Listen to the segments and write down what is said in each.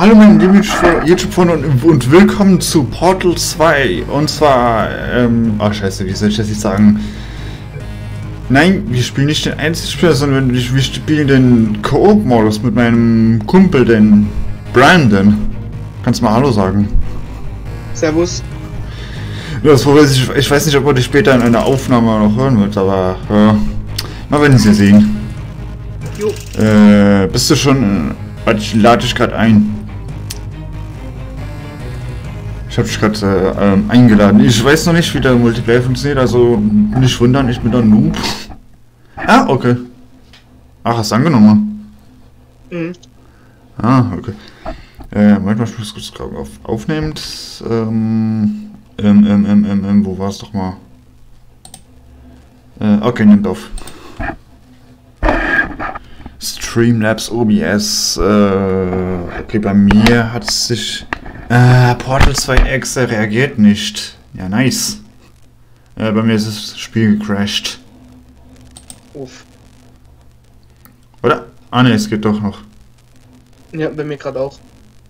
Hallo meine lieben YouTube-Freunde und willkommen zu Portal 2. Und zwar, oh scheiße, wie soll ich das jetzt sagen? Nein, wir spielen nicht den Einzelspieler, sondern wir spielen den Koop-Modus mit meinem Kumpel, den Brandon. Kannst du mal Hallo sagen? Servus. Das ich weiß nicht, ob man dich später in einer Aufnahme noch hören wird, aber mal werden Sie sehen. Jo. Bist du schon... Ich lade dich gerade ein. Ich habe dich gerade eingeladen. Ich weiß noch nicht, wie der Multiplayer funktioniert, also nicht wundern, ich bin da Noob. Ah, okay. Ach, hast du angenommen? Mhm. Ah, okay. Manchmal ich muss kurz aufnehmend. Wo war es doch mal? Okay, nimmt auf. Streamlabs OBS. Okay, bei mir hat sich Portal 2 X reagiert nicht. Ja, nice. Bei mir ist das Spiel gecrashed. Uff. Oder? Ah ne, es geht doch noch. Ja, bei mir gerade auch.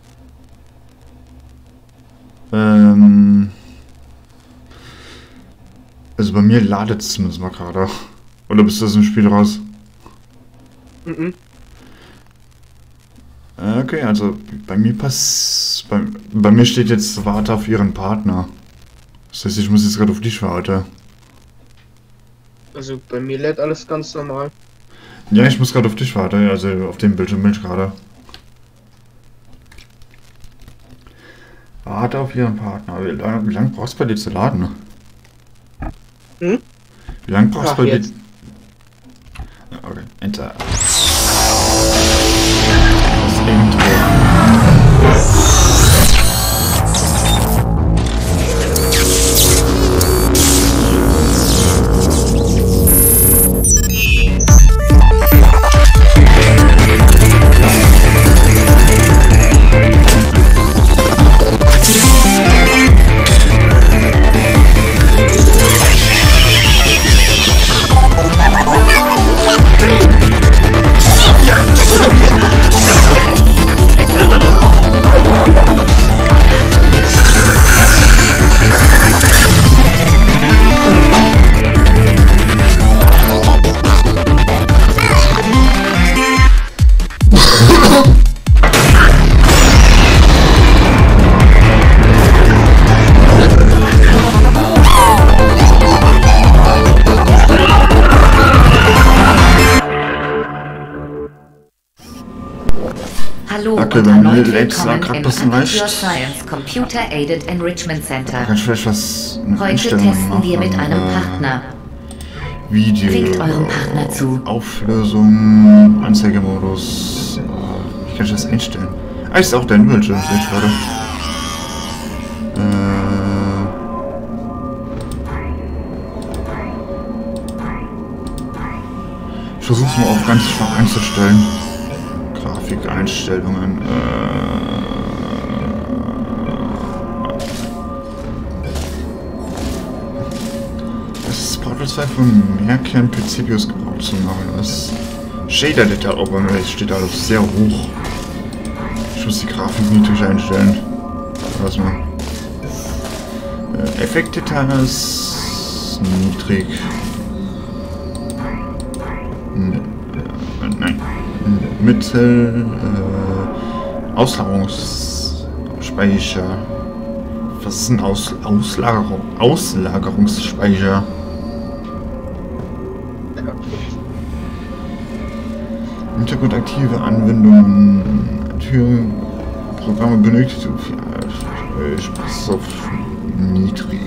Also bei mir ladet es zumindest mal gerade. Oder bist du aus dem Spiel raus? Mhm. Okay, also bei mir bei mir steht jetzt warte auf ihren Partner. Das heißt, ich muss jetzt gerade auf dich warten. Also bei mir lädt alles ganz normal. Ja, ich muss gerade auf dich warten, also auf dem Bildschirm bin ich gerade. Warte auf ihren Partner. Wie lange brauchst du bei dir zu laden? Hm? Wie lange brauchst du bei dir? Jetzt. Okay, Enter. Das Intro. Hallo Okay, und bei mir erneut lädt's willkommen grad im bisschen Pure leicht. Science Computer Aided Enrichment Center. Kann ich vielleicht was in Heute Einstellungen testen wir mit machen? einem Partner. Video. Klickt eurem Partner zu. Auflösung, Anzeigemodus. Wie kann ich das einstellen? Ah, ist auch dein Bildschirm, sehe ich gerade. Ich versuche es mal auch ganz schwach einzustellen. Grafikeinstellungen. Das ist Portal 2 von Merkern PCBs gebraucht zu machen. Das Shader-Detail auch bei mir steht alles sehr hoch. Ich muss die Grafik niedrig einstellen. Lass mal. Effekt-Details niedrig. Nein. Mittel. Auslagerungsspeicher. Was ist ein Auslagerungsspeicher? Hintergrundaktive Anwendungen. Programme benötigt. Ich mache es auf niedrig.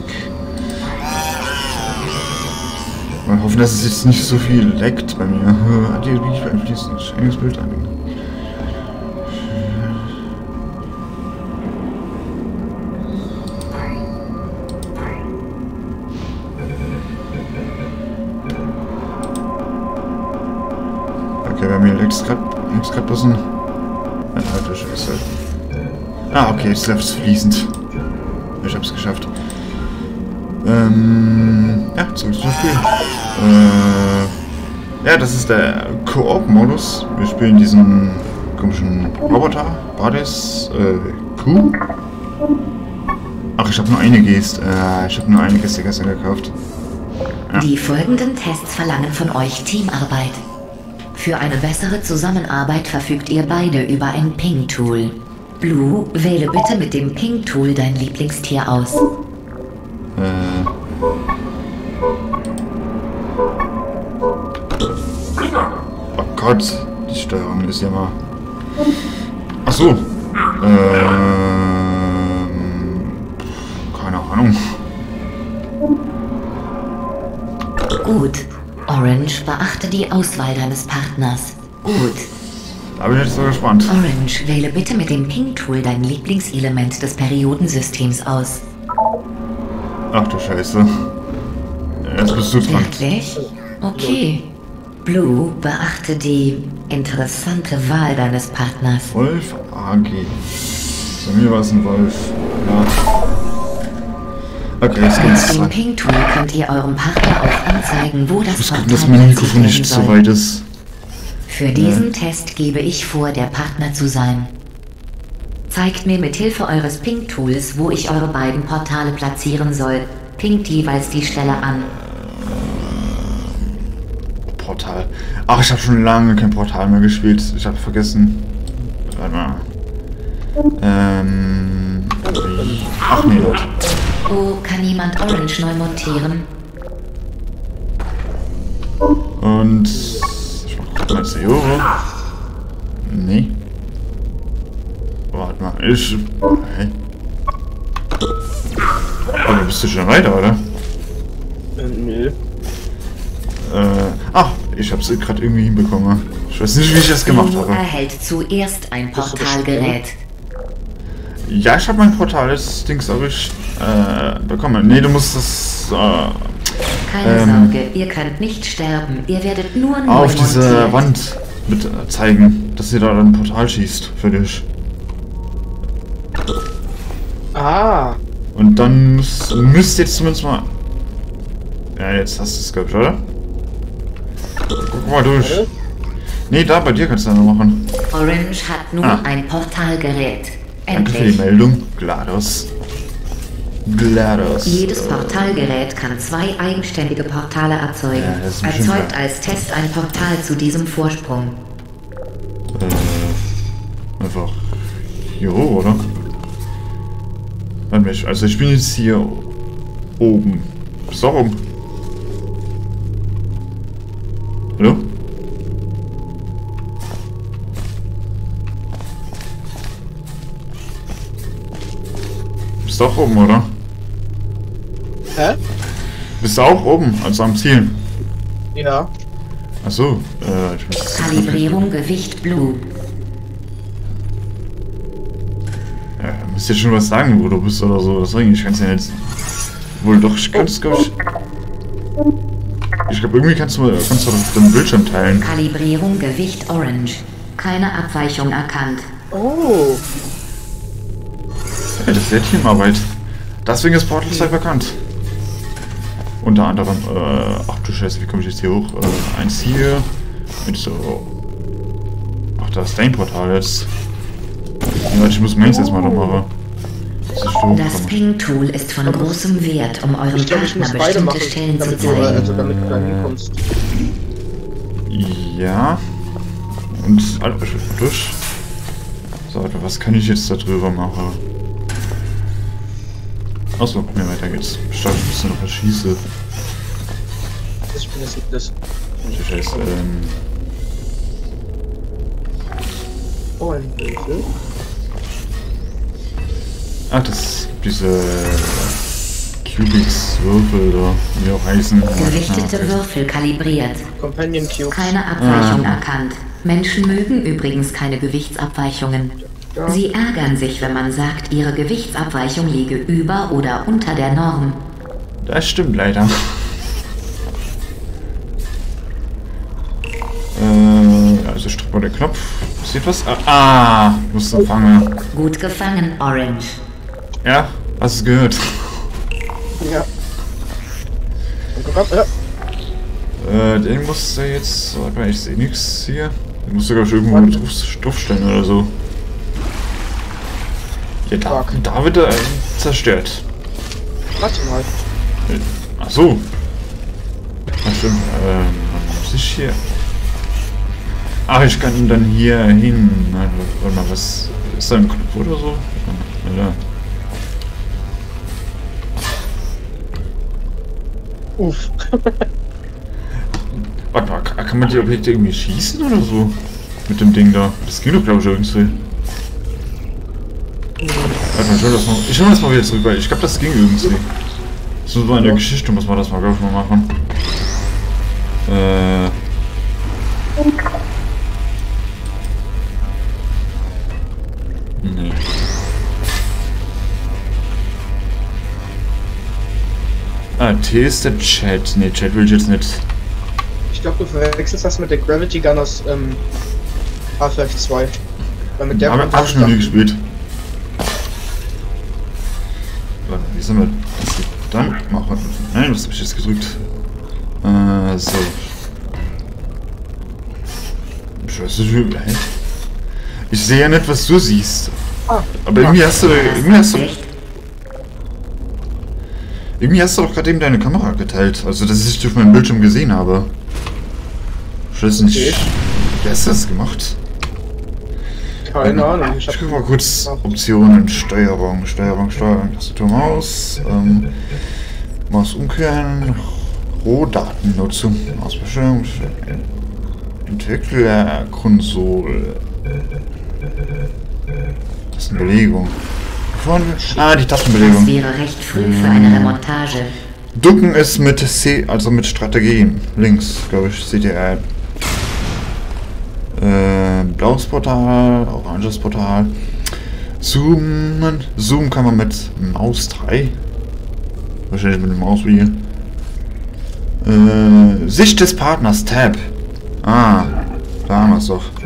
Mal hoffen, dass es jetzt nicht so viel leckt bei mir. Hat die Liebe ein fließendes eigenes Bild an. Okay, bei mir leckt es gerade ein bisschen. Alter Scheiße. Ah, okay, jetzt läuft es fließend. Ich hab's geschafft. Ja, zurück zum Spiel. Ja, das ist der Koop-Modus. Wir spielen diesen komischen Roboter. War das? Kuh? Ach, ich habe nur eine Geste. Ich habe nur eine Geste gestern gekauft. Ja. Die folgenden Tests verlangen von euch Teamarbeit. Für eine bessere Zusammenarbeit verfügt ihr beide über ein Ping-Tool. Blue, wähle bitte mit dem Ping-Tool dein Lieblingstier aus. Oh Gott, die Steuerung ist ja mal... Ach so. Keine Ahnung. Gut. Orange, beachte die Auswahl deines Partners. Gut. Da bin ich jetzt so gespannt. Orange, wähle bitte mit dem Ping-Tool dein Lieblingselement des Periodensystems aus. Ach du Scheiße. Jetzt bist du dran. Wirklich? Okay. Blue, beachte die interessante Wahl deines Partners. Wolf AG. Bei mir war es ein Wolf. Ja. Okay, jetzt geht's Mit dem dran. Ping-Tool könnt ihr eurem Partner auch anzeigen, wo das Ich Portal gucken, dass mein platziert Mikrofon nicht werden so soll. weit ist. Für diesen Test gebe ich vor, der Partner zu sein. Zeigt mir mit Hilfe eures Ping-Tools, wo ich eure beiden Portale platzieren soll. Pingt jeweils die Stelle an. Portal. Ach, ich habe schon lange kein Portal mehr gespielt. Ich habe vergessen. Warte mal. Ach nee, Leute. Oh, kann jemand Orange neu montieren? Und... Ich mach mal Seore. Nee. Warte mal. Hey. Aber bist du schon weiter, oder? Nö. Ach, ich hab's gerade irgendwie hinbekommen. Ich weiß nicht, wie ich das gemacht Blue habe. erhält zuerst ein Portalgerät. Ja, ich habe mein Portal, das Dings habe ich bekommen. Nee, du musst das Keine Sorge, ihr könnt nicht sterben. Ihr werdet nur neu auf diese montiert. Wand mit zeigen, dass ihr da ein Portal schießt für dich. Ah. Und dann müsst jetzt zumindest mal... Ja, jetzt hast du es, glaube ich, oder? Guck mal durch. Warte. Nee, da bei dir kannst du ja noch machen. Orange hat nun ein Portalgerät. Danke für die Endlich. Meldung. GLaDOS. GLaDOS. Jedes Portalgerät kann 2 eigenständige Portale erzeugen. Ja, das ist bestimmt Erzeugt klar. als Test ein Portal zu diesem Vorsprung. Einfach hier hoch, oder? Warte mal, also ich bin jetzt hier oben. Bist du auch oben? Hallo? Bist du auch oben, oder? Hä? Bist du auch oben, also am Ziel? Ja. Achso, ich muss... Kalibrierung Gewicht Blue. Ja, müsst ihr schon was sagen, wo du bist oder so. Deswegen, ich kann es ja jetzt... Wohl doch, ich kann es, glaube ich... Ich glaube, irgendwie kannst du den Bildschirm teilen. Kalibrierung Gewicht Orange. Keine Abweichung erkannt. Oh. Ja, das ist ja Teamarbeit. Deswegen ist Portal 2 bekannt. Unter anderem, ach du Scheiße, wie komme ich jetzt hier hoch? Eins hier. Mit so... Ach, da ist dein Portal jetzt. Ja, warte, ich muss meins jetzt mal noch machen. Dass ich da Das hochkomme. Ping-Tool ist von großem Wert, um eurem Ich glaube, ich Partner muss beide bestimmte machen, Stellen zu damit du, zeigen. damit du da hinkommst. Ja. Und alles durch. So, Alter, was kann ich jetzt da drüber machen? Achso, mir weiter geht's. Ich dachte, ich muss noch was schießen. Ich bin jetzt nicht das. Das heißt, Oh, ein Würfel. ach, das diese Cubics Würfel da, wie die auch heißen. Gewichtete okay. Würfel kalibriert. Companion Cube. Keine Abweichung erkannt. Menschen mögen übrigens keine Gewichtsabweichungen. Ja. Sie ärgern sich, wenn man sagt, ihre Gewichtsabweichung liege über oder unter der Norm. Das stimmt leider. Also ich drück mal den Knopf. Sieht was? Muss fangen. Gut gefangen, Orange. Ja, hast du gehört? Ja. Und guck ab, ja. Den musst du jetzt. Warte mal, ich sehe nichts hier. Du musst sogar irgendwo draufstellen oder so. Ja, da wird er zerstört. Warte mal. Ach so. Ach stimmt. Was ist hier? Ach, ich kann ihn dann hier hin. Warte mal, was ist da ein Knopf oder so? Ja. Uff. Warte mal, kann man die Objekte irgendwie schießen oder so? Mit dem Ding da. Das ging doch, glaube ich, irgendwie. Warte mal, ich hol das mal wieder zurück, weil ich glaube, das ging irgendwie. Das muss mal in der Geschichte, muss man das mal, glaube ich, mal machen. Nee. Ah, T ist der Chat. Nee, Chat will ich jetzt nicht. Ich glaube, du verwechselst das mit der Gravity Gun aus Half-Life 2. Weil mit der hab ich noch nie gespielt. Warte, wie sollen wir das dann machen? Nein, was habe ich jetzt gedrückt? So. Ich weiß nicht, ich sehe ja nicht, was du siehst. Aber irgendwie hast du doch gerade eben deine Kamera geteilt. Also, dass ich dich auf meinem Bildschirm gesehen habe. Ich weiß nicht. Okay. Wie hast du das gemacht? Keine Ahnung. Ich guck mal kurz Optionen, Steuerung, Tastatur, Maus, Maus umkehren, Rohdatennutzung, Mausbestimmung, Entwicklerkonsole. Tastenbelegung. Die Tastenbelegung. Das wäre recht früh für eine Remontage. Ducken ist mit C, also mit Strategien. Links, glaube ich, CTR. Blaues Portal, oranges Portal. Zoomen. Zoom kann man mit Maus 3. Wahrscheinlich mit dem Mauswheel. Sicht des Partners, Tab. Ah, da haben wir es doch.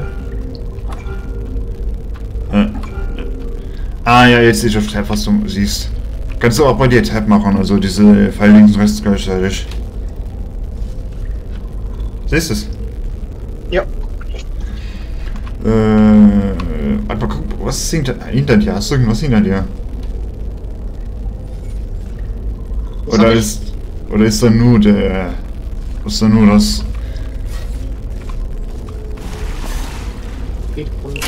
Ja, jetzt sehe ich auf Tab, was du siehst. Kannst du auch bei dir Tab machen, also diese Pfeil links und rechts gleichzeitig. Siehst du es? Ja. Warte mal, guck, was ist hinter dir? Hast du irgendwas hinter dir? Oder ist da nur der... Ist da nur das... Geht runter.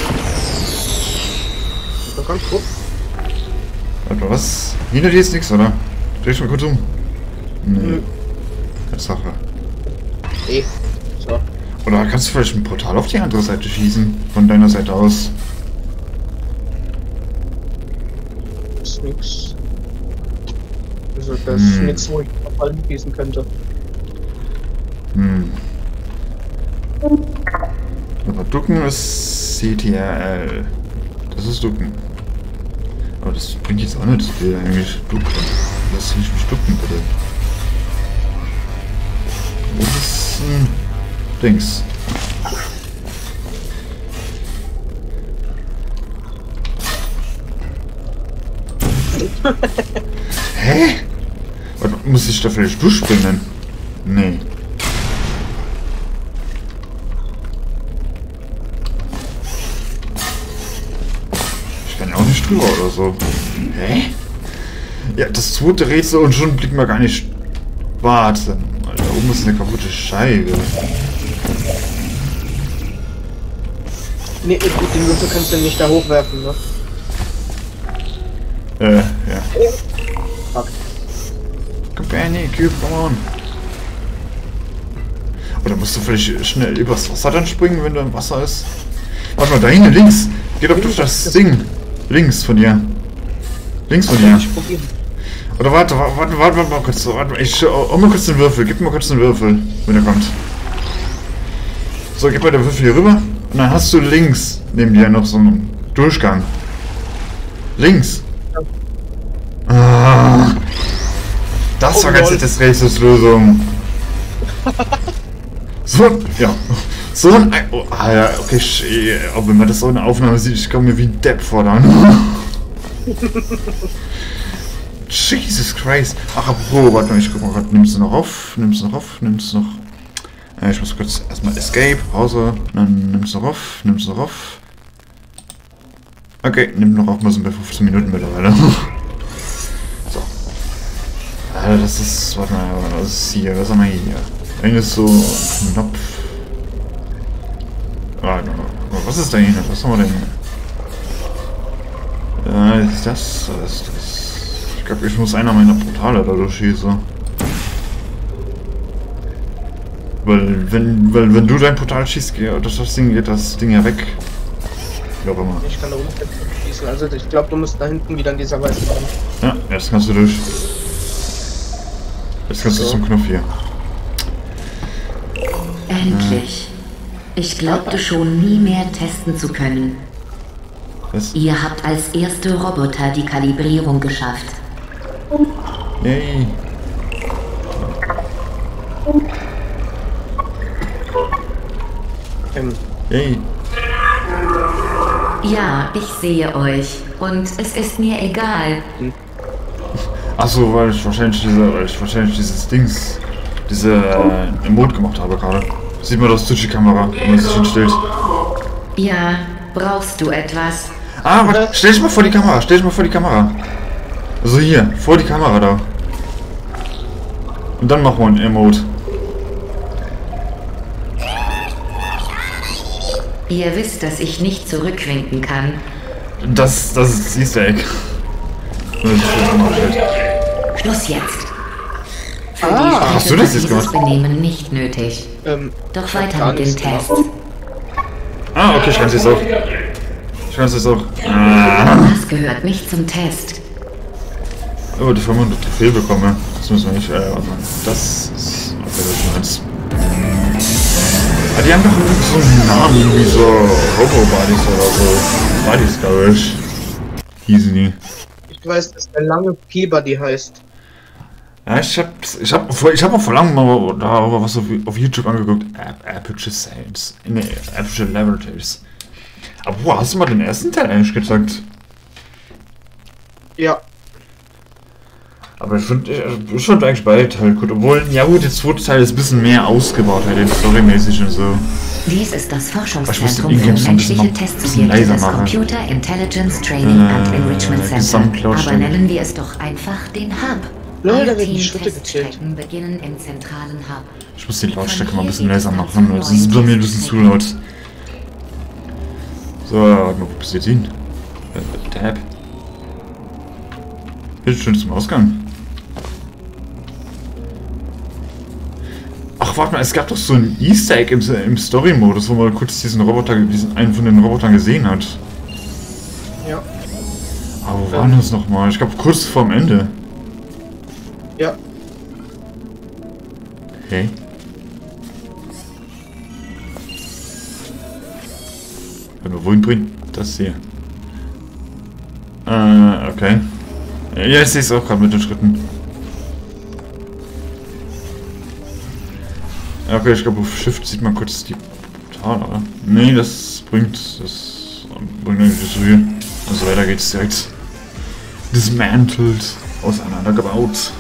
Da kommt hoch. Warte mal, was? Hinter dir ist nichts, oder? Dreh dich mal kurz um. Nee. Tatsache. So. Oder kannst du vielleicht ein Portal auf die andere Seite schießen? Von deiner Seite aus? Ist nix. Also das ist nix, wo ich auf allen schießen könnte. Aber Ducken ist CTRL. Das ist Ducken. Aber das bringt jetzt auch nicht so viel eigentlich. Ducken. Lass mich ducken, bitte. Wo ist ein Dings? Hä? Warte, muss ich da vielleicht durchspringen? Nee. Ich kann ja auch nicht drüber oder so. Hä? Ja, das zweite Rätsel und schon blicken wir gar nicht. Warte. Da oben ist eine kaputte Scheibe. Nee, den Würfel kannst du nicht da hochwerfen, ne? Ja. Fuck. Company, Cube, come on. Oder musst du vielleicht schnell übers Wasser dann springen, wenn du im Wasser ist? Warte mal, da hinten links. Geh doch durch das Ding. Links von dir. Links von dir. Ich probieren. Oder warte mal kurz. Warte, ich mal kurz den Würfel. Gib mir mal kurz den Würfel, wenn er kommt. So, gib mal den Würfel hier rüber. Und dann hast du links neben dir noch so einen Durchgang. Links. Ah, das war ganz das Rätselslösung. So, ja. So ein... Oh, ja, okay, auch wenn man das so in der Aufnahme sieht, ich komme mir wie ein Depp vor dann. Jesus Christ. Ach, apropos, warte mal, ich guck mal gerade. Nimmst du noch auf? Ich muss kurz erstmal Escape, Pause, dann nimmst du noch auf. Okay, nimm noch auf, wir sind bei 15 Minuten mittlerweile. So. Das ist, warte mal, was ist hier, was haben wir hier? Eigentlich ist so ein Knopf. Warte mal, was ist da hier? Was haben wir denn hier? Ist das? Ich glaube, ich muss einer meiner Portale da durchschießen. Weil, wenn du dein Portal schießt, geht das Ding ja weg. Wie auch immer. Ich kann da oben schießen, also ich glaube, du musst da hinten wieder in dieser weißen Wand. Ja, jetzt kannst du durch. Jetzt kannst du zum Knopf hier. Endlich. Ich glaubte schon nie mehr testen zu können. Was? Ihr habt als erste Roboter die Kalibrierung geschafft. Yay. Yay. Ja, ich sehe euch. Und es ist mir egal. Achso, weil ich wahrscheinlich dieses Dings, Emote gemacht habe gerade. Sieht man das durch die Kamera, wenn man sich hinstellt. Ja, brauchst du etwas? Ah, warte, stell dich mal vor die Kamera, Also hier, vor die Kamera da. Und dann machen wir ein Emote. Ihr wisst, dass ich nicht zurückwinken kann. Das ist Easter Egg. Schluss jetzt. Für hast du das jetzt dieses gemacht? Benehmen nicht nötig. Doch weiter mit dem Test. Ah, okay, ich kann es jetzt auch. Das gehört nicht zum Test. Oh, die haben einen Trophäe bekommen. Das müssen wir nicht. Das ist. Okay, das ist meins. Ah, die haben doch so einen Namen wie so Robo-Buddies oder so. Buddies, glaube ich. Hießen die. Ich weiß, dass der lange P-Buddy heißt. Ja, ich hab auch vor langem mal darüber was auf YouTube angeguckt. Aperture Science. Ne, Aperture Laboratories. Aber wo hast du mal den ersten Teil eigentlich gezeigt? Ja. Aber ich fand eigentlich beide Teile gut. Obwohl, ja gut, der zweite Teil ist ein bisschen mehr ausgebaut, halt, storymäßig und so. Dies ist das Ich Forschungszentrum muss den für Ingame-Sound menschliche ein bisschen Testsubjekte leiser des machen. Computer Intelligence Training and Enrichment Center. Aber Gesamtlautstärke. nennen wir es doch einfach den Hub. Ja, Alle da werden die 10 Schritte gezählt. Teststrecken beginnen im zentralen Hub. Ich muss die Lautstärke mal ein bisschen leiser machen. Das ist bei mir ein bisschen zu laut. So, warte mal, wo bist du jetzt hin? Tab. Bitte schön zum Ausgang. Ach, warte mal, es gab doch so ein Easter Egg im Story-Modus, wo man kurz einen von den Robotern gesehen hat. Ja. Aber wo war das nochmal? Ich glaube kurz vorm Ende. Ja. Hey. Wenn wir wohin bringen? Das hier. Okay. Ja, ich sehe es auch gerade mit den Schritten. Ja, okay, ich glaube auf Shift sieht man kurz die Portale, oder? Nee, das bringt irgendwie so viel. Also weiter geht's direkt. Dismantelt, auseinandergebaut.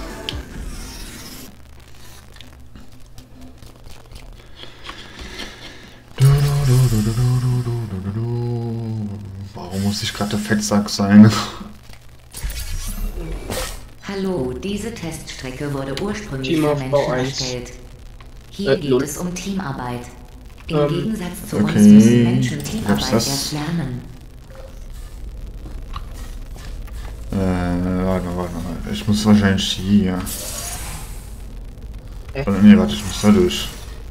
Warum muss ich gerade der Fettsack sein? Hallo, diese Teststrecke wurde ursprünglich für Teamaufbau Menschen 1. erstellt. Hier geht null. es um Teamarbeit. Im Gegensatz zu uns okay. müssen Menschen Teamarbeit Was ist das? erst lernen. Warte mal. Ich muss wahrscheinlich hier. Oder, nee, warte, ich muss da durch.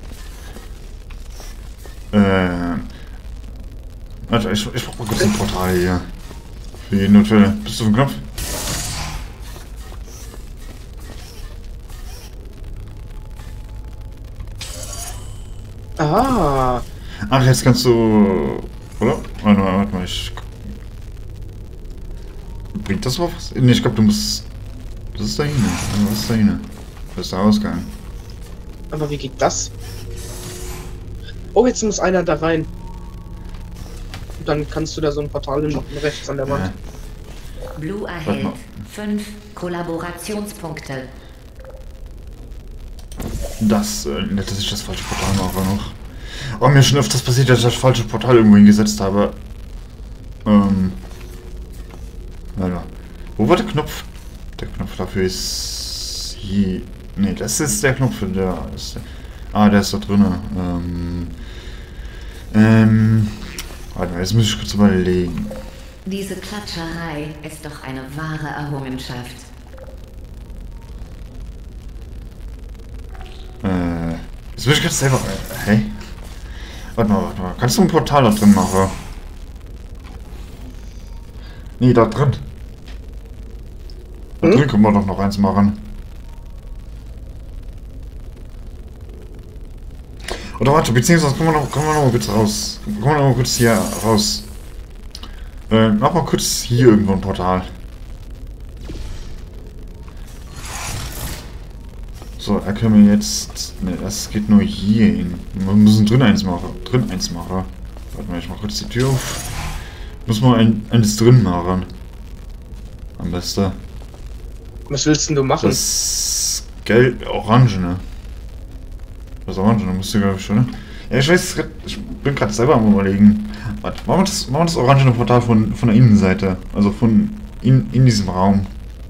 Warte, ich brauch mal kurz ein Portal hier. Für jeden Notfall. Bist du auf dem Knopf? Ah. Ach, jetzt kannst du. Oder? Warte mal, ich. Bringt das was? Nee, ich glaube, du musst. Das ist da hinten. Was ist da hinten? Das ist der Ausgang. Aber wie geht das? Oh, jetzt muss einer da rein. Und dann kannst du da so ein Portal hinmachen, rechts an der Wand. Blue Warte erhält mal. 5 Kollaborationspunkte. dass ich das falsche Portal mache noch. Aber mir schon öfters passiert, dass ich das falsche Portal irgendwo hingesetzt habe. Warte. Wo war der Knopf? Der Knopf dafür ist hier. Ne, das ist der Knopf, der ist. Der ist da drin. Warte mal, jetzt muss ich kurz überlegen. Diese Klatscherei ist doch eine wahre Errungenschaft. Jetzt will ich gerade selber. Hey? Warte mal. Kannst du ein Portal da drin machen? Nee, da drin. Da drin können wir doch noch eins machen. Oder warte, beziehungsweise kommen wir noch mal kurz raus. Kommen wir noch mal kurz hier raus. Mach mal kurz hier irgendwo ein Portal. So, da können wir jetzt. Ne, das geht nur hier hin. Wir müssen drin eins machen. Warte mal, ich mach kurz die Tür auf. Muss man eins drin machen. Am besten. Was willst denn du machen? Das Gelb, Orange, ne? Das Orange, da musst du, glaube ich, schon, ne? Ja, ich weiß, ich bin gerade selber am Überlegen. Warte, machen wir das orangene Portal von der Innenseite. Also von in diesem Raum.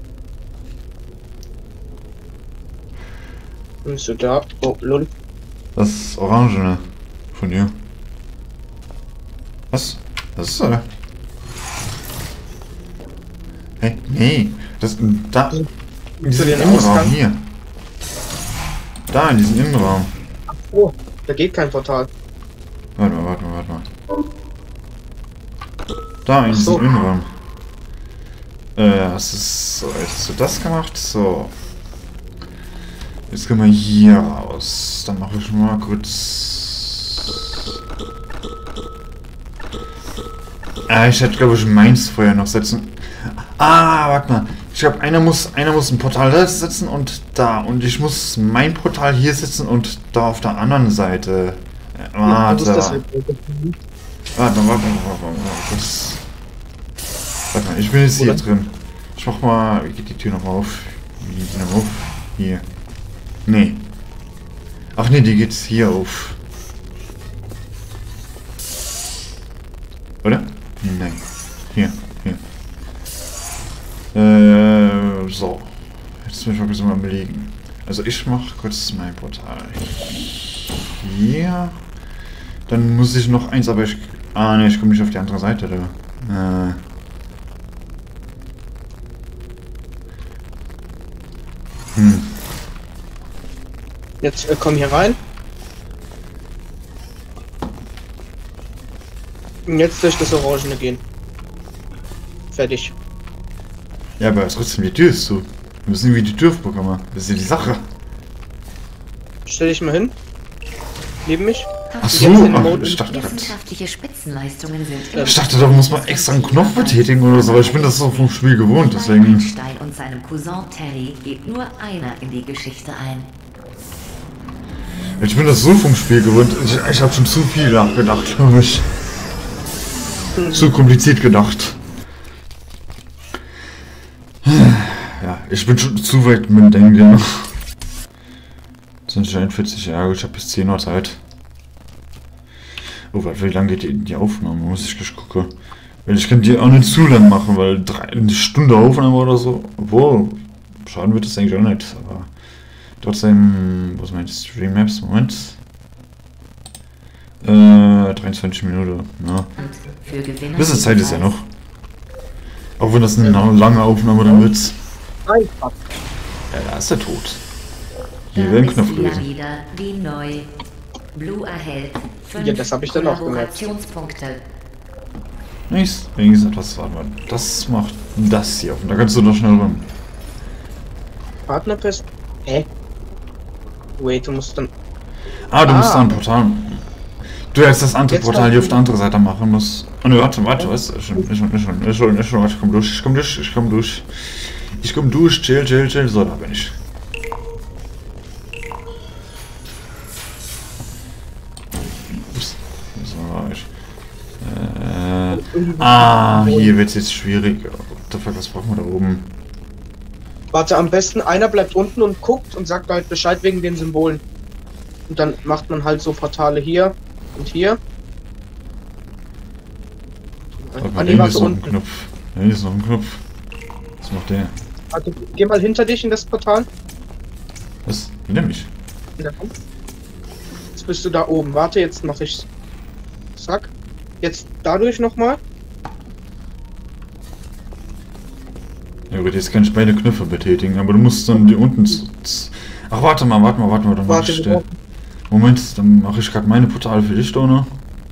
Bist du da? Oh, lol. Das Orangene von dir. Was? Das ist Hey, nee. Das da. In diesem Innenraum hier. Da in diesem Innenraum. Ach so, da geht kein Portal. Warte mal. Da in diesem Innenraum. Das ist so. Jetzt hast du das gemacht. So. Jetzt können wir hier raus. Dann mache ich mal kurz. Ich hätte, glaube ich, meins vorher noch setzen. Warte mal. Ich glaube, einer muss ein Portal da setzen und da. Und ich muss mein Portal hier setzen und da auf der anderen Seite. Warte mal, ich bin jetzt hier drin. Ich mach mal. Wie geht die Tür nochmal auf? Wie geht die nochmal auf? Hier. Nee. Ach nee, die geht hier auf. Oder? Nein. Hier. So. Jetzt muss ich mal kurz mal überlegen. Also ich mach kurz mein Portal hier. Dann muss ich noch eins, aber ich... ne, ich komme nicht auf die andere Seite da. Jetzt komm hier rein. Und jetzt durch das Orangene gehen. Fertig. Ja, aber trotzdem, die Tür ist zu. Wir müssen irgendwie die Tür aufbekommen. Das ist ja die Sache. Stell dich mal hin. Neben mich. Ach so, ich dachte gerade. Wissenschaftliche Spitzenleistungen sind. Ich dachte, da muss man extra einen Knopf betätigen oder so, aber ich bin das so vom Spiel gewohnt, deswegen. Einstein und seinem Cousin Terry geht nur einer in die Geschichte ein. Ich bin das so vom Spiel gewohnt. Ich habe schon zu viel nachgedacht, glaube ich. Zu kompliziert gedacht. Ja, ich bin schon zu weit mit dem Denken. Sind schon 41 Jahre, ich habe bis 10 Uhr Zeit. Oh, wie lange geht die Aufnahme? Muss ich gleich gucken. Weil ich kann die auch nicht zu lang machen, weil eine Stunde Aufnahme oder so. Obwohl, schaden wird das eigentlich auch nicht. Aber trotzdem, was mein Stream Maps? Moment. 23 Minuten. Ja. Bisschen Zeit ist ja noch. Auch wenn das eine lange Aufnahme dann wird. Ja, da ist der Tot. Hier werden Knopf lösen. Wie neu. Blue erhält 5 Ja, das habe ich dann auch gemerkt. Kollaborationspunkte. Nichts. Wenigstens etwas, warte mal. Das macht das hier auf. Und da kannst du doch schnell rum. Partnerpest. Hä? Wait, du musst dann. Du musst da ein Portal. Du hättest das andere Jetzt Portal hier auf der anderen Seite machen musst. Oh ne, warte, was? Ich komm durch, chill. So, da bin ich. Hier wird's jetzt schwierig. What the fuck, was brauchen wir da oben? Warte, am besten einer bleibt unten und guckt und sagt halt Bescheid wegen den Symbolen. Und dann macht man halt so Portale hier und hier. Da hinten ist noch ein Knopf. Da hinten ist noch ein Knopf. Was macht der? Also, geh mal hinter dich in das Portal. Was? Hinter mich? Ja. Jetzt bist du da oben. Warte, jetzt mache ich. Zack. Jetzt dadurch nochmal. Ja gut, jetzt kann ich beide Knöpfe betätigen, aber du musst dann die unten... Ach, warte mal, dann mach ich... Moment, dann mache ich gerade meine Portale für dich, Donner.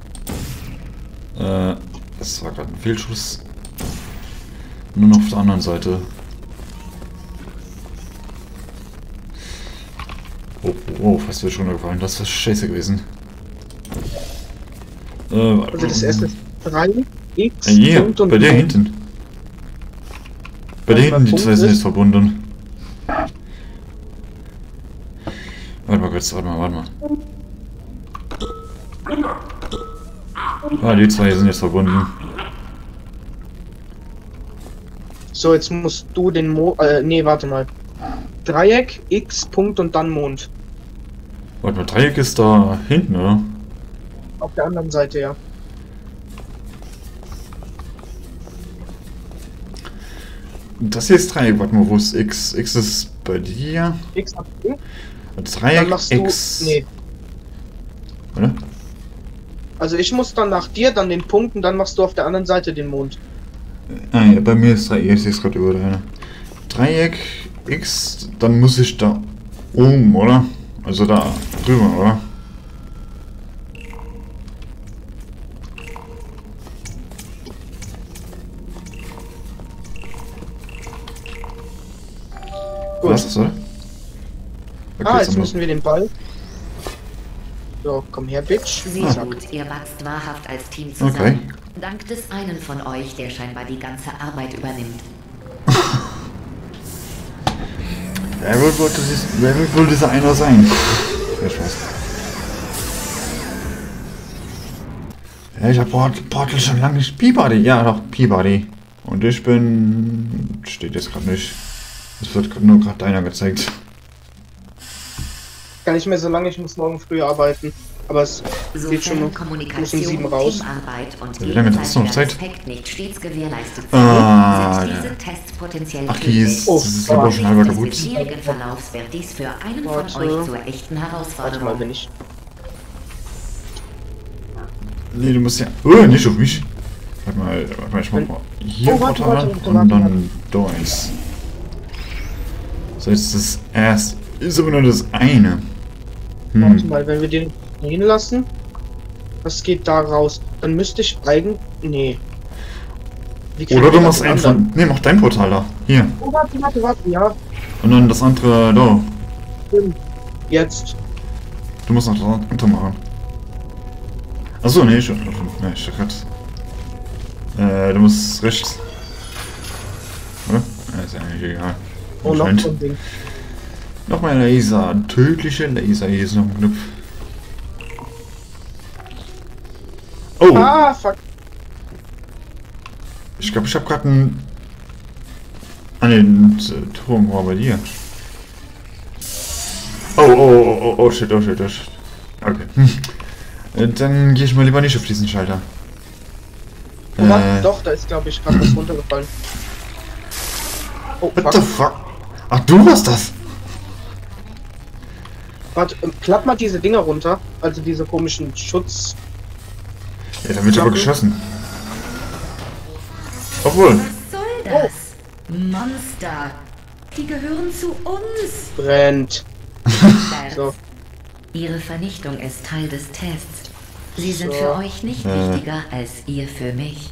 Das war gerade ein Fehlschuss. Nur noch auf der anderen Seite. Oh, fast wäre schon gefallen. Das ist scheiße gewesen. Also das erste ist 3, X, hier, Punkt und bei der Punkt. hinten. Bei der hinten, die zwei sind jetzt verbunden. Warte mal kurz, warte mal. Ah, die zwei sind jetzt verbunden. So, jetzt musst du den nee, warte mal. Dreieck, X, Punkt und dann Mond. Warte mal, Dreieck ist da hinten, oder? Auf der anderen Seite, ja. Das hier ist Dreieck, warte mal, wo ist X? X ist bei dir. X hast du. Dreieck, Dann machst X. du. Nee. Oder? Also ich muss dann nach dir, dann den Punkt und dann machst du auf der anderen Seite den Mond. Ah ja, bei mir ist Dreieck, ich sehe es gerade über deine. Dreieck, X, dann muss ich da oben, oder? Also da drüber, oder? Gut. Was, oder? Okay, Jetzt müssen wir den Ball. So, komm her, Bitch. Sehr gut, ihr wachst wahrhaft als Team zusammen. Okay. Dank des einen von euch, der scheinbar die ganze Arbeit übernimmt. Wer wird wohl dieser einer sein? Ja, Spaß. Ja, ich hab Portal schon lange nicht. Peabody, ja doch, Peabody. Und ich bin... Steht jetzt gerade nicht. Es wird nur gerade einer gezeigt. Gar nicht mehr so lange, ich muss morgen früh arbeiten. Aber es geht schon noch. Muss um 7 raus. Teamarbeit und Wie lange hast du noch Zeit? Respekt nicht stets gewährleistet sind, Ah, sind ja. diese Tests potenziell Ach, die ist, tödlich. das ist aber schon halber Des kaputt. bisherigen Verlaufs wird dies für einen von Warte. euch zur echten Warte mal, Herausforderung. wenn ich. Nee, du musst ja... nicht auf mich. Warte mal, ich mach mal hier Oh, warte, Portal warte, und warte, dann da eins. So, jetzt das erste. Ist aber nur das eine. Warte mal, wenn wir den gehen lassen. Was geht da raus? Dann müsste ich eigentlich. Nee. Wie kriegen Oder du wir machst das einen anderen? von... Nee, mach dein Portal da. Hier. Oh, warte, ja. Und dann das andere da. Stimmt. Jetzt. Du musst noch das andere machen. Achso, nee, schon. Nee, ich grad. Du musst rechts. Oder? Ja, ist eigentlich egal. Oh, noch Anscheinend. so ein Ding. Nochmal Laser. Tödliche Laser. Hier ist noch ein Knopf. Oh! Ah, fuck. Ich glaube, ich habe gerade einen... Ah ne, den Turm war bei dir. Oh, shit. Okay. Dann gehe ich mal lieber nicht auf diesen Schalter. Oh, warte, doch, da ist, glaube ich, gerade was runtergefallen. Oh, What the fuck. fuck? Ach, du warst das? Warte, klapp mal diese Dinger runter. Also diese komischen Schutz. Ja, dann wird ich aber geschossen. Obwohl. Was soll das? Monster! Die gehören zu uns! Brennt. Scherz. So. Ihre Vernichtung ist Teil des Tests. Sie sind So. für euch nicht wichtiger als ihr für mich.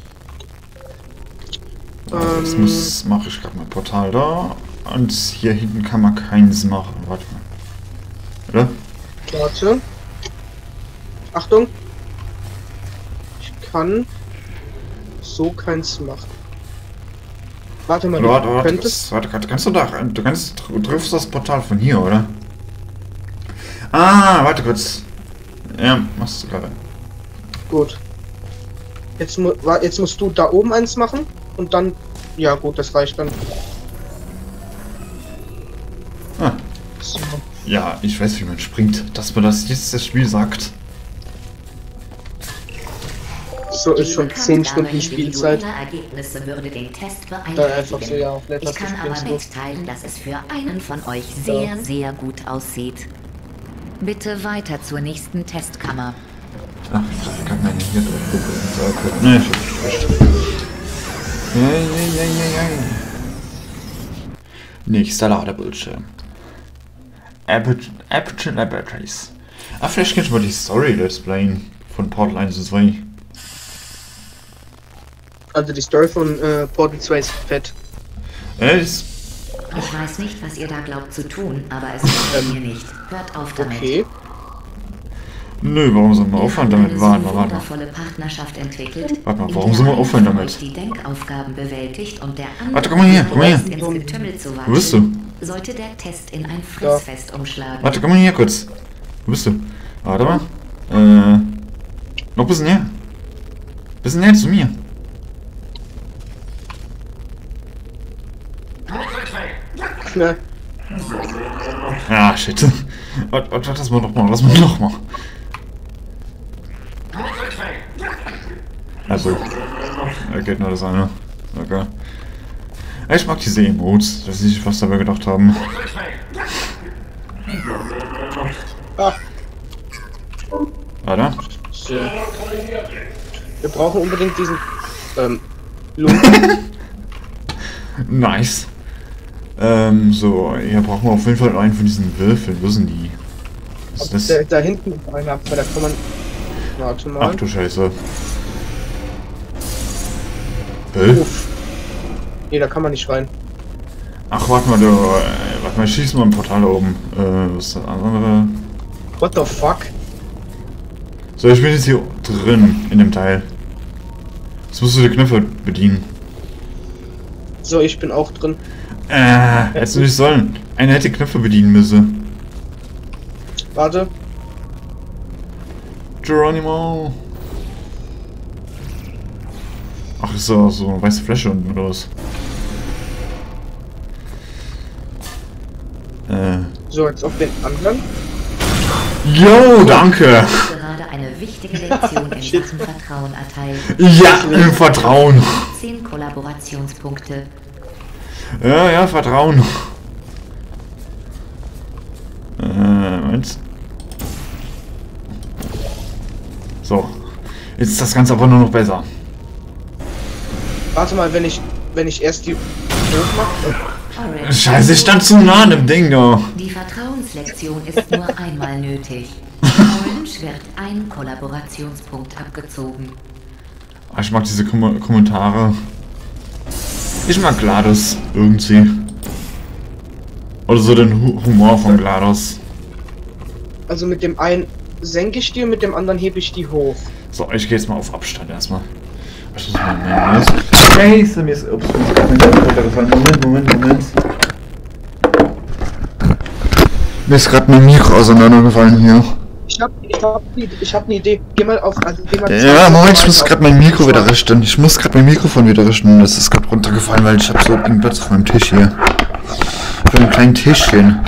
Jetzt mache ich gerade mein Portal da. Und hier hinten kann man keins machen. Warte mal. Oder? Warte. Achtung. Ich kann so keins machen. Warte mal, du könntest... Warte, kannst du da rein? Du triffst das Portal von hier, oder? Ah, warte kurz. Ja, machst du gerade. Gut. Jetzt musst du da oben eins machen und dann... Ja gut, das reicht dann. Ah, So. Ja, ich weiß, wie man springt. Dass man das jetzt das Spiel sagt. So ist schon 10 Stunden Spielzeit. Ergebnisse würde den Test Da einfach so, beeinträchtigen. ja, auf Ich Letters kann spielen. aber mitteilen, dass es für einen von euch sehr, sehr gut aussieht. Bitte weiter zur nächsten Testkammer. Ach, ich kann meine hier drauf gucken. Nee, ich Nächster Ladebildschirm. Aperture Laboratories. Ah, vielleicht kannst du mal die Story Let's Playen von Portal 1 und 2. Also die Story von Portal 2 ist fett. Ist Ich weiß nicht, was ihr da glaubt zu tun, aber es gefällt mir nicht. Hört auf damit. Okay. Nö, warum sollen wir aufhören damit? Warte mal. wundervolle Partnerschaft entwickelt. Warte mal, in warum der sollen wir einer aufhören von damit? euch die Denkaufgaben bewältigt und der andere Warte, komm mal her, komm mal her. ins Getümmel zu Wo bist du? watschen, sollte der Test in ein Fressfest umschlagen. Warte, komm mal hier kurz. Wo bist du? Warte mal. Noch ein bisschen näher. Bisschen näher zu mir. Ne, Ah, shit. Warte, lass mal nochmal. Also, da geht nur das eine. Okay. Ich mag diese Emotes, dass sie sich was dabei gedacht haben. ah, Warte. so. Wir brauchen unbedingt diesen Lumpen. Nice. So, hier brauchen wir auf jeden Fall einen von diesen Würfeln. Wo sind die? Was ist das? Da hinten ist einer, aber da kann man. Warte mal. Ach du Scheiße. Uff. Nee, da kann man nicht rein. Ach, warte mal, warte mal, schieß mal im Portal oben. Was ist das andere? What the fuck? So, ich bin jetzt hier drin, in dem Teil. Jetzt musst du die Knöpfe bedienen. So, ich bin auch drin. Hättest du nicht sollen. Einer hätte die Knöpfe bedienen müssen. Warte. Geronimo. Ach, ist so eine weiße Fläche unten oder was? So, jetzt auf den anderen. Jo, danke. Gerade eine wichtige Lektion in Shit. Sachen Vertrauen erteilt. Ja, im Vertrauen. 10 Kollaborationspunkte. Ja, Vertrauen. Moment. So. Jetzt ist das Ganze aber nur noch besser. Warte mal, wenn ich erst die hoch mache. Orange. Scheiße, ich stand zu nah an dem Ding da. Die Vertrauenslektion ist nur einmal nötig. Orange wird ein Kollaborationspunkt abgezogen. Ich mag diese Kommentare. Ich mag GLaDOS irgendwie. Oder so den Humor von GLaDOS. Also mit dem einen senke ich die und mit dem anderen hebe ich die hoch. So, ich gehe jetzt mal auf Abstand erstmal. Ich muss mal Scheiße, mir ist. Ups, mir ist gerade mein Kopf runtergefallen. Moment. Mir ist gerade mein Mikro auseinandergefallen hier. Ich hab eine Idee. Geh mal auf. Also geh mal Ja, Moment, ich muss gerade mein Mikro wieder richten. Ich muss gerade mein Mikrofon wieder richten. Das ist gerade runtergefallen, weil ich habe so einen Platz auf meinem Tisch hier. Auf einem kleinen Tischchen.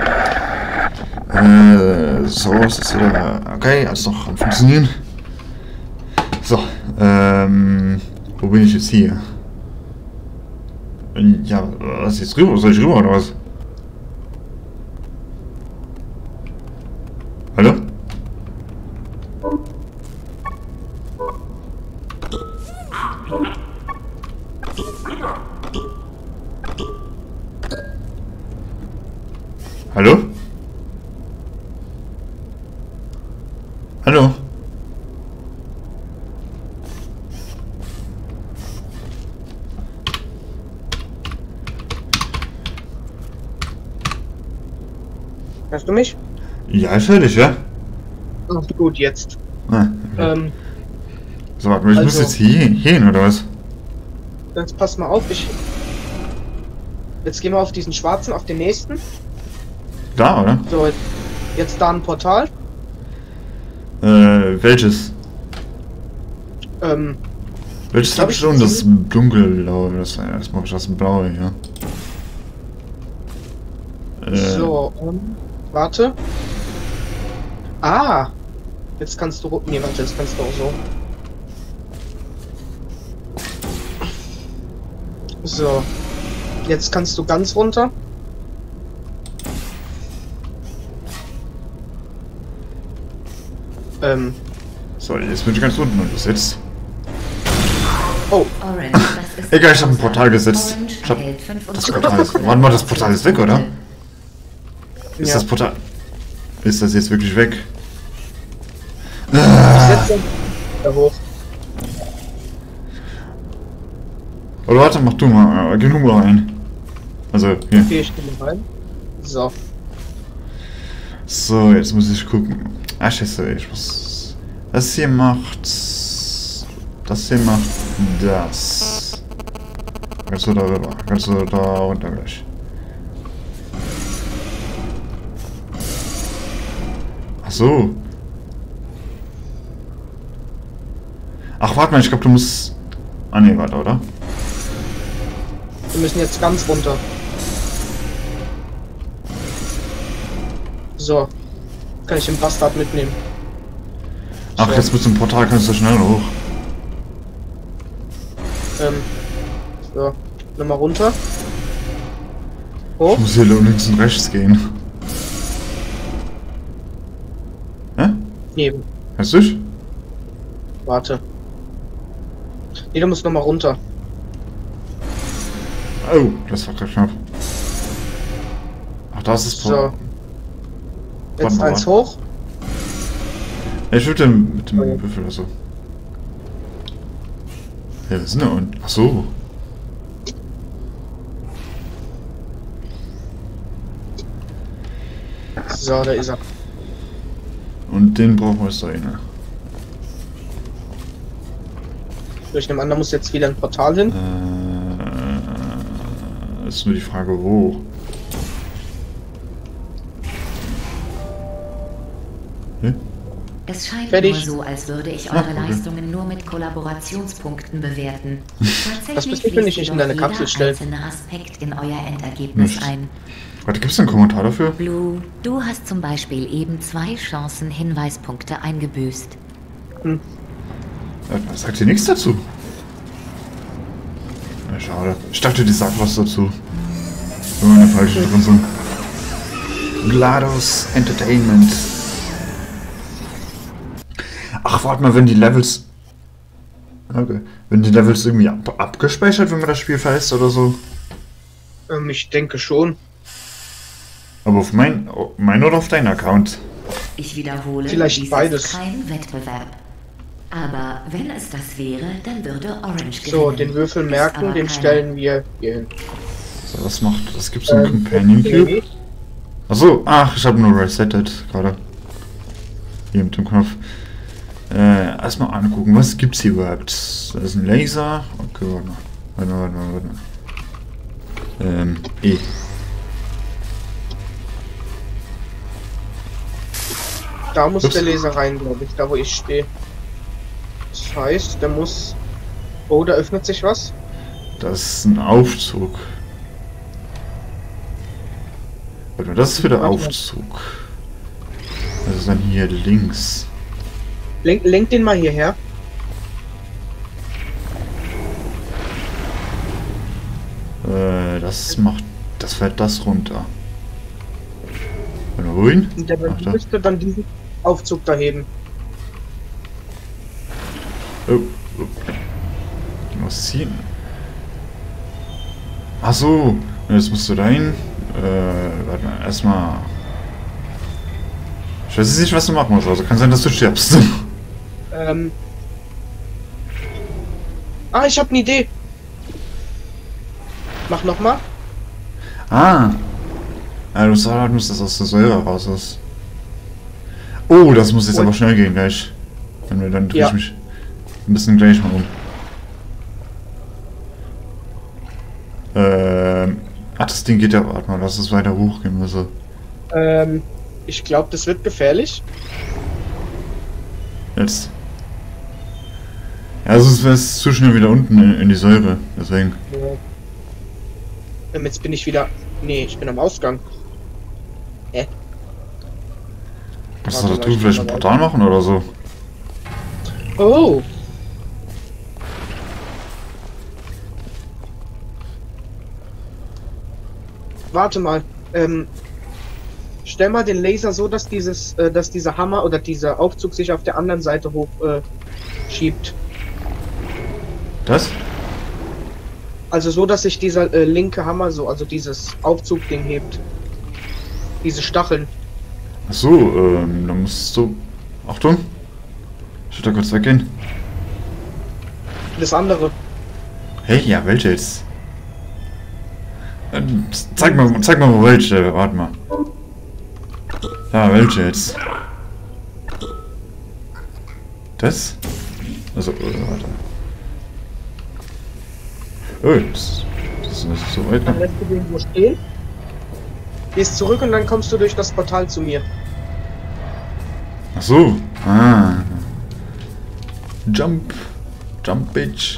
So, ist das wieder. Okay, alles noch am Funktionieren. So, wo bin ich jetzt hier? Ja, was ist jetzt rüber? Soll ich rüber oder was? Hallo? Hallo? Hallo? Hörst du mich? Ja, ich höre dich, ja? Ach, gut, jetzt. Ah, okay. So, warte mal, ich muss also- jetzt hier hin, oder was? Jetzt pass mal auf. Jetzt gehen wir auf diesen schwarzen, auf den nächsten. Da, oder? So, jetzt da ein Portal. Welches? Welches Hab hab ich ich schon? Das gesehen? dunkelblaue, das erstmal das blaue, ja. So, Warte. Ah! Jetzt kannst du... Nee, warte, jetzt kannst du auch so. So. Jetzt kannst du ganz runter. So, jetzt bin ich ganz unten und gesetzt. Oh. Orange, das ist Egal, ich habe ein Portal gesetzt. Orange Ich hab erhält das 25 Portal ist. Warte mal, das Portal ist weg, oder? Ist Ja. das Portal... Ist das jetzt wirklich weg? Ich setze da hoch. Oder warte, mach du mal. Geh du mal rein. Also, hier. Okay, ich gehe mal rein. So. So, jetzt muss ich gucken. Ah, scheiße, ich muss... Das hier macht... Das hier macht das. Kannst du da rüber? Kannst du da runter gleich? Ach so. Ach, warte mal, ich glaube, du musst... Ah, ne, warte, oder? Wir müssen jetzt ganz runter. So. Kann ich den Bastard mitnehmen. Ach, So. jetzt mit dem Portal kannst du schnell hoch. So. Nochmal runter. Ich Hoch. muss hier links und rechts gehen. Hä? Neben. Hörst du's? Warte. Nee, du musst nochmal runter. Oh, das war gerade knapp. Ach, das ist So. Jetzt Warte mal. eins hoch. Ich würde mit dem Okay. Würfel oder so. Ja, was ist denn da unten? Ach so. So, da ist er. Und den brauchen wir jetzt da rein. Durch dem anderen muss jetzt wieder ein Portal hin. Ist nur die Frage, wo. Hm? Es scheint Fertig. nur so, als würde ich Ah, eure okay. Leistungen nur mit Kollaborationspunkten bewerten. Das Tatsächlich müsst ihr nicht fließt in jedoch deine Kapsel jeder stellen. einzelne Aspekt in euer Endergebnis Nicht. ein. Warte, gibt's da einen Kommentar dafür? Blue, du hast zum Beispiel eben 2 Chancen Hinweispunkte eingebüßt. Sagt ihr nichts dazu? Ja, schade. Ich dachte, die sagt was dazu. Wenn wir eine falsche drin sind. GLaDOS Entertainment. Ach, warte mal, wenn die Levels... Okay. Wenn die Levels irgendwie abgespeichert, wenn man das Spiel verlässt oder so. Ich denke schon. Aber auf mein oder auf deinen Account? Ich wiederhole, Vielleicht dies beides. ist kein Wettbewerb. Aber wenn es das wäre, dann würde Orange gewinnen. So, den Würfel Ist merken, aber den keiner. stellen wir hier hin. So, was macht... Das gibt's einen Companion Cube? nee. Achso, ach, ich habe nur resettet gerade. Hier mit dem Knopf. Erstmal angucken, was gibt's hier überhaupt? Da ist ein Laser. Okay, warte mal. E. Da muss Ups. der Laser rein, glaube ich, da wo ich stehe. Das heißt, der muss... Oh, da öffnet sich was. Das ist ein Aufzug. Warte mal, das ist wieder Aufzug. Das ist dann hier links. Lenk den mal hierher. Das macht... Das fährt das runter. Warte mal, wohin? Und der Ach, da. müsste dann diesen Aufzug da heben. Oh. Was ziehen? Ach so, jetzt musst du rein. Warte mal, erstmal. Ich weiß jetzt nicht, was du machen musst, also kann sein, dass du stirbst. Ah, ich habe eine Idee. Mach noch mal. Ah. Ja, du musst das aus der Säure raus. Oh, das muss jetzt Und- aber schnell gehen gleich. Dann drehe Ja. ich mich ein bisschen gleich mal um. Ach, das Ding geht ja, warte mal, lass es weiter hochgehen müssen. Ich glaube, das wird gefährlich. Jetzt. Ja, sonst wäre es zu schnell wieder unten in die Säure. Deswegen. Jetzt bin ich wieder... Nee, ich bin am Ausgang. Was soll du vielleicht ein Portal machen oder so? Oh! Warte mal. Stell mal den Laser so, dass dieser Hammer oder dieser Aufzug sich auf der anderen Seite hoch schiebt. Das? Also so, dass sich dieser linke Hammer so, also dieses Aufzugding hebt. Diese Stacheln. Achso, dann musst du... Achtung! Ich will da kurz weggehen. Das andere. Hey, ja, welche jetzt? Zeig mal welche, warte mal. Ja, welche jetzt? Das? Also, warte. Oh, das ist nicht so weit. Dann lässt du den wo stehen. Gehst zurück und dann kommst du durch das Portal zu mir. Ach so. Ah. Jump. Jump, Bitch.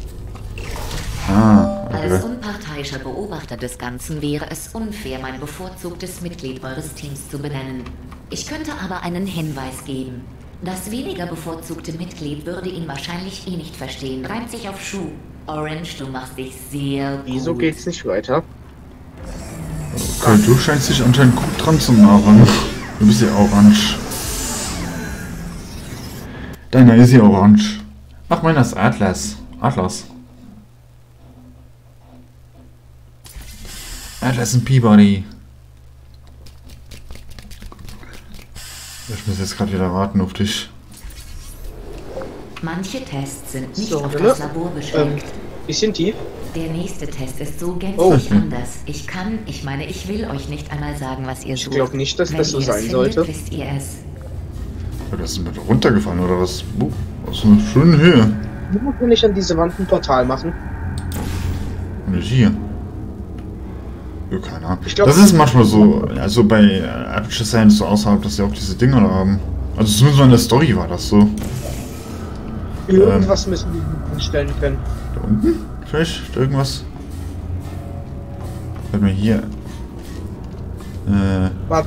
Ah, okay. Als unparteiischer Beobachter des Ganzen wäre es unfair, mein bevorzugtes Mitglied eures Teams zu benennen. Ich könnte aber einen Hinweis geben. Das weniger bevorzugte Mitglied würde ihn wahrscheinlich eh nicht verstehen. Reimt sich auf Schuh. Orange, du machst dich sehr gut. Wieso geht's nicht weiter? Okay, du scheinst dich anscheinend gut dran zu machen. Du bist ja orange. Deiner ist ja orange. Ach, meiner ist Atlas. Atlas. Atlas und Peabody. Ich muss jetzt gerade wieder warten auf dich. Manche Tests sind nicht So, auf ne? das Labor beschränkt. Bisschen tief. Der nächste Test ist so gänzlich Oh. anders. Ich meine, ich will euch nicht einmal sagen, was ihr Ich sucht. glaube nicht, dass Wenn das so ihr es sein findet, sollte. wisst ihr es. Ja, das ist mir runtergefallen oder was? Was ist denn schön hier? Wo kann ich an diese Wand ein Portal machen? Und nicht hier. Ja, keine Ahnung. Ich glaub- Das ist manchmal so, also bei Aperture Science so außerhalb, dass sie auch diese Dinger da haben. Also zumindest so in der Story war das so. Irgendwas müssen wir einstellen können. Da unten? Vielleicht irgendwas? Warte mal hier. Warte.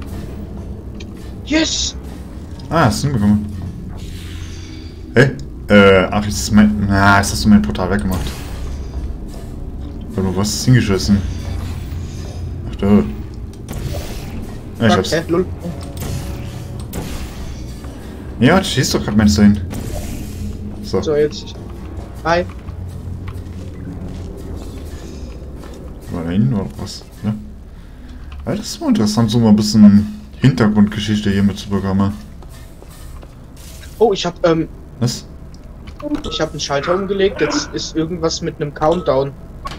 Yes! Ah, hast du hinbekommen. Hey? Ach, jetzt ist mein... Na, jetzt hast du mein Portal weggemacht. Warte mal, was ist hingeschossen? Ach, da. Ja, ich hab's. Lol. Ja, du schießt doch gerade meinst du hin. So. So, jetzt. Hi. War da hinten oder was? Ja. Ja, das ist mal interessant, so mal ein bisschen Hintergrundgeschichte hier mitzubekommen. Oh, ich hab einen Was? Schalter umgelegt. Jetzt ist irgendwas mit einem Countdown.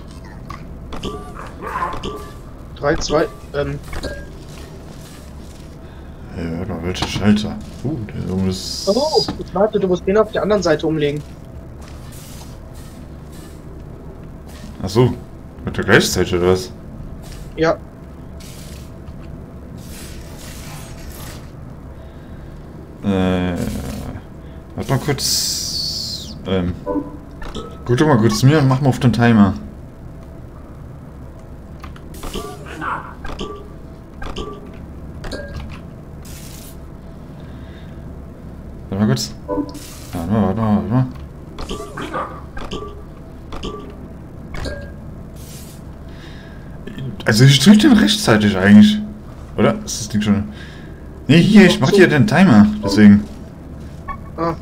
3, 2, Warte mal, welcher Schalter? Der oben ist... Oh, ich warte, du musst den auf der anderen Seite umlegen. Achso. Mit der gleichzeitig oder was? Ja. Warte mal kurz. Guck doch mal kurz zu mir und mach mal auf den Timer. Warte mal kurz. Warte mal. Also ich drück den rechtzeitig eigentlich. Oder? Ist das Ding schon... Nee, hier, ich mach hier den Timer. Deswegen. Ah,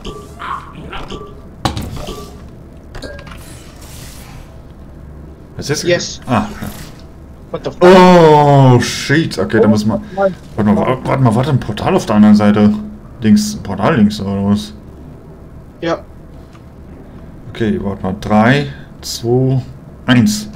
Was ist jetzt? Yes. Ah. what the fuck? Oh, shit. Okay, da muss man... Warte, ein Portal auf der anderen Seite. Links, ein Portal links oder was? Ja. Okay, warte mal. 3, 2, 1.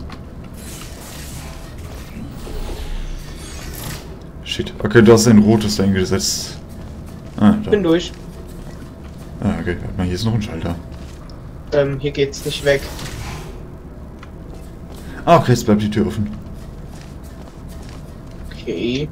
Shit. Okay, du hast ein rotes da eingesetzt. Ah, da. Bin durch. Ah, okay. Warte mal, hier ist noch ein Schalter. Hier geht's nicht weg. Ah, okay, jetzt bleibt die Tür offen. Okay.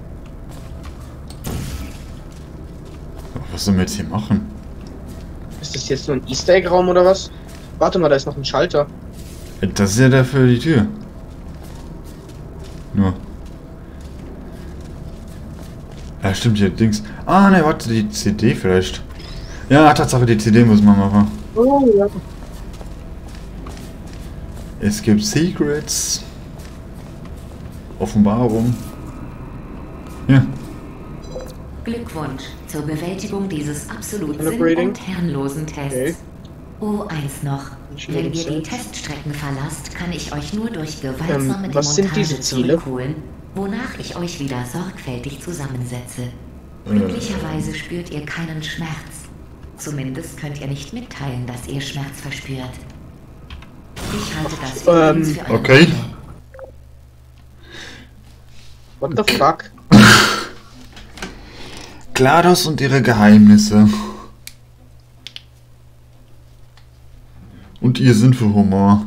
Was sollen wir jetzt hier machen? Ist das jetzt nur ein Easter Egg Raum oder was? Warte mal, da ist noch ein Schalter. Das ist ja der für die Tür. Nur. Ja, stimmt, hier Dings. Ah, ne, warte, die CD vielleicht. Ja, Tatsache, die CD muss man machen. Oh, ja. Es gibt Secrets. Offenbarung. Ja. Glückwunsch zur Bewältigung dieses absolut sinn- Celebrating. und herrenlosen Tests. Okay. Oh, eins noch. Wenn ihr die Teststrecken verlasst, kann ich euch nur durch gewaltsame was sind diese Demontage Ziele? zurückholen, wonach ich euch wieder sorgfältig zusammensetze. Glücklicherweise spürt ihr keinen Schmerz. Zumindest könnt ihr nicht mitteilen, dass ihr Schmerz verspürt. Ich halte das übrigens für eine okay. Falle. What the fuck? GLaDOS und ihre Geheimnisse. Und ihr Sinn für Humor.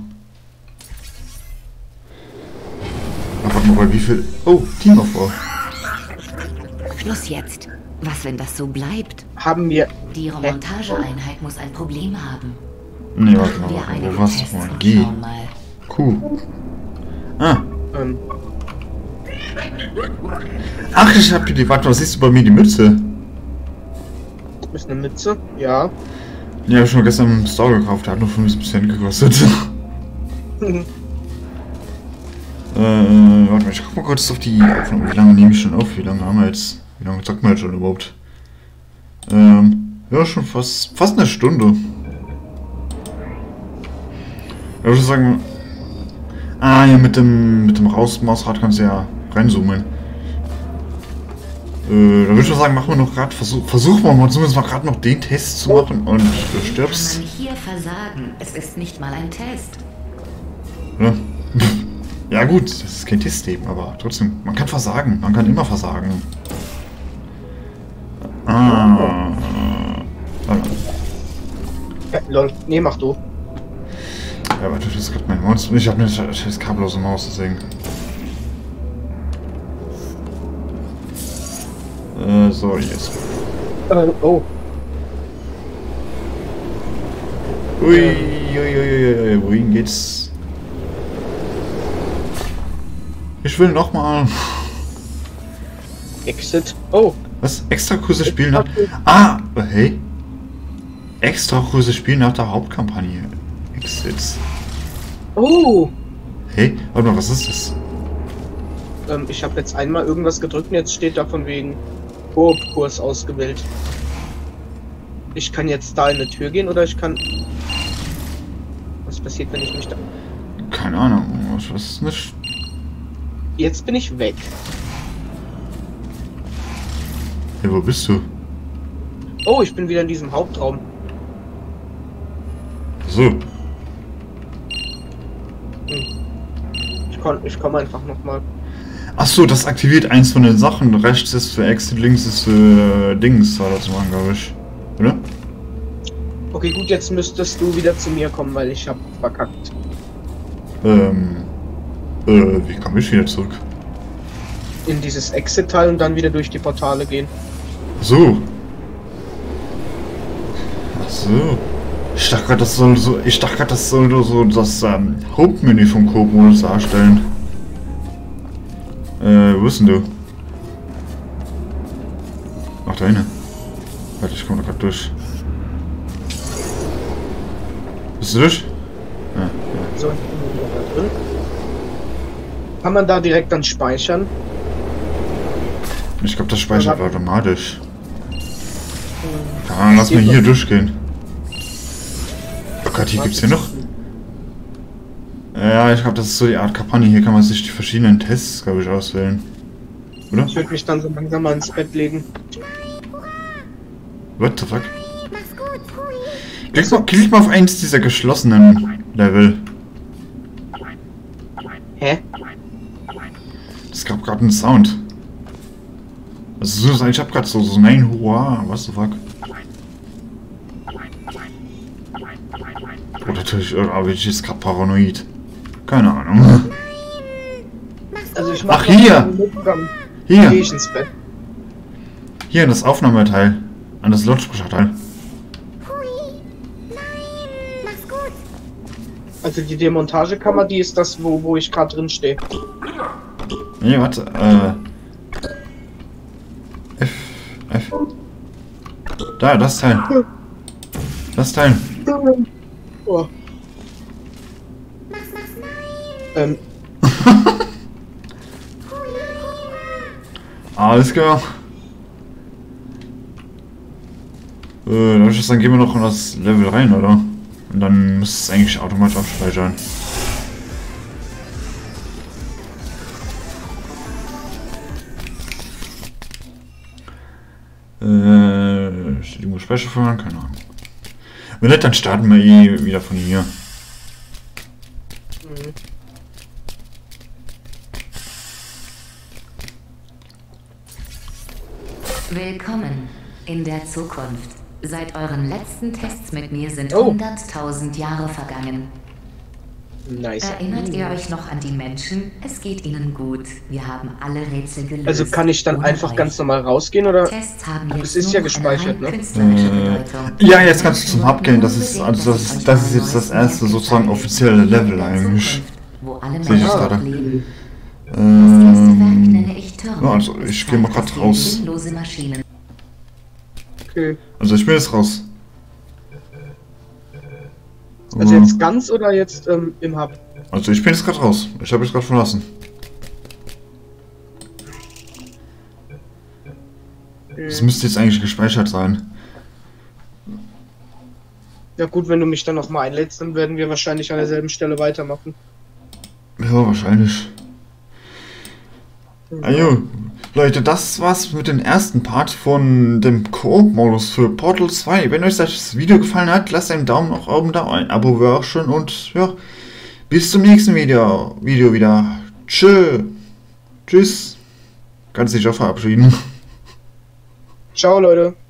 Ach, warte mal, wie viel... Oh, Teamaufbau. Schluss jetzt. Was, wenn das so bleibt? Haben wir... Die Remontageeinheit muss ein Problem haben. Nee, warte Machen wir mal, einige wo war's Tests nochmal? und G. schauen mal. Q. Ah. Ach, ich hab hier die... Warte, was siehst du bei mir? Die Mütze? Ist eine Mütze? Ja. Die habe ich schon gestern im Store gekauft. Der hat nur 50 Cent gekostet. Warte mal, ich guck mal kurz auf die Aufnahme. Wie lange nehme ich schon auf? Wie lange haben wir jetzt? Wie lange sagt man jetzt schon überhaupt? Ja, schon fast eine Stunde. Ich würde sagen... Ah, ja, mit dem Mausrad kannst du ja reinzoomen. Da würde ich sagen, machen wir noch gerade, versuchen wir mal zumindest mal gerade noch den Test zu machen und du stirbst. Kann man hier versagen? Es ist nicht mal ein Test. Ja. Ja gut, das ist kein Test eben, aber trotzdem, man kann versagen, man kann immer versagen. Ah. Ja, lol. Nee, mach du. Ja, warte, das ist gerade mein Maus. Ich habe eine scheiß kabellose Maus, deswegen. So, jetzt. Oh. Ui, wohin geht's? Ich will nochmal. Exit. Oh. Was? Extra Kurse spielen nach... Ah! Hey? Extra Kurse spielen nach der Hauptkampagne. Exits. Oh. Hey? Warte mal, was ist das? Ich habe jetzt einmal irgendwas gedrückt und jetzt steht da von wegen Koop-Kurs ausgewählt. Ich kann jetzt da in eine Tür gehen oder ich kann... Was passiert, wenn ich mich da... Keine Ahnung. Was ist nicht? Jetzt bin ich weg. Hey, wo bist du? Oh, ich bin wieder in diesem Hauptraum. So. Ich komme einfach nochmal. Achso, das aktiviert eins von den Sachen. Rechts ist für Exit, links ist für Dings, war das machen, glaube ich. Oder? Okay, gut, jetzt müsstest du wieder zu mir kommen, weil ich hab verkackt. Wie komme ich wieder zurück? In dieses Exit-Teil und dann wieder durch die Portale gehen. So. Ach so. Ich dachte gerade, das soll so. Ich dachte gerade, das soll nur so das Hauptmenü vom Coop-Modus darstellen. Wo bist denn du? Ach, da hinten. Warte, ich komme da gerade durch. Bist du durch? Ja, ja. So, ich bin wieder da drin. Kann man da direkt dann speichern? Ich glaube, das speichert automatisch. Ja, lass mal hier durchgehen. Oh Gott, hier gibt's hier noch. Ja, ich glaube, das ist so die Art Kampagne. Hier kann man sich die verschiedenen Tests, glaube ich, auswählen. Oder? Ich würde mich dann so langsam mal ins Bett legen. What the fuck? Klick mal auf eins dieser geschlossenen Level. Hä? Es gab gerade einen Sound. Also so, ich hab gerade so nein, hurra, was the fuck? Oder natürlich, aber ich jetzt gerade paranoid. Keine Ahnung. Also ich Ach, hier! Hier! Gehe ich ins Bett. Hier in das Aufnahmeteil. An das Lautsprecherteil. Also die Demontagekammer, die ist das, wo ich gerade drin stehe. Nee, warte, F. Da, das Teil. Das Teil. Oh. Alles klar. Dann gehen wir noch in das Level rein, oder? Und dann muss es eigentlich automatisch abspeichern. Steht irgendwo Speichervorgang? Keine Ahnung. Wenn nicht, dann starten wir eh wieder von hier. Willkommen in der Zukunft. Seit euren letzten Tests mit mir sind 100.000 Jahre vergangen. Nice. Erinnert ihr euch noch an die Menschen? Es geht ihnen gut. Wir haben alle Rätsel gelöst. Also kann ich dann einfach ganz normal rausgehen, oder? Tests haben Das ist ja gespeichert, ne? Ja, jetzt kannst du zum Hub gehen. Das ist jetzt das erste sozusagen offizielle Level eigentlich. Wo alle Sehe ich Menschen gerade. leben. Das erste Werk nenne ich Türme. Ja, also ich gehe mal Das gerade raus. sinnlose Maschinen. Okay. Also ich bin jetzt raus. Also jetzt ganz oder jetzt im Hub? Also ich bin jetzt gerade raus. Ich habe es gerade verlassen. Das müsste jetzt eigentlich gespeichert sein. Ja gut, wenn du mich dann nochmal einlädst, dann werden wir wahrscheinlich an derselben Stelle weitermachen. Ja, wahrscheinlich. Ajo, Leute, das war's mit dem ersten Part von dem Koop-Modus für Portal 2. Wenn euch das Video gefallen hat, lasst einen Daumen nach oben da, ein Abo wäre auch schön und ja, bis zum nächsten Video wieder. Tschüss. Kannst dich auch verabschieden. Ciao, Leute.